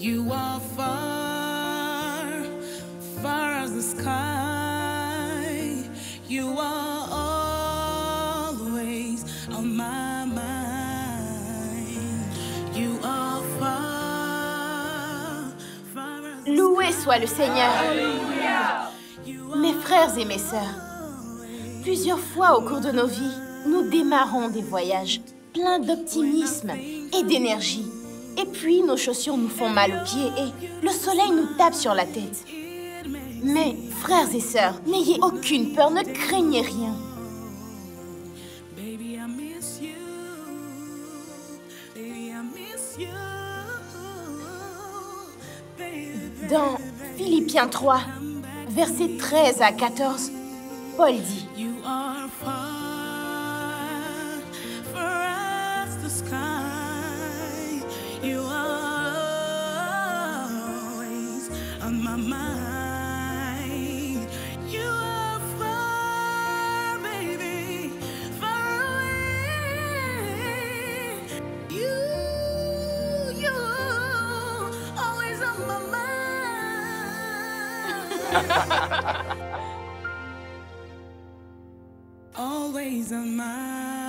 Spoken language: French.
You are far, far as the sky. You are always on my mind. You are far, far as the Loué soit le Seigneur. Alléluia. Mes frères et mes sœurs, plusieurs fois au cours de nos vies, nous démarrons des voyages pleins d'optimisme et d'énergie. Et puis nos chaussures nous font mal aux pieds et le soleil nous tape sur la tête. Mais, frères et sœurs, n'ayez aucune peur, ne craignez rien. Baby, I miss you. Baby, I miss you. Baby. Dans Philippiens 3, versets 13 à 14, Paul dit: You are far, far as the sky. You are always on my mind. You are far, baby, far away. You always on my mind. Always on my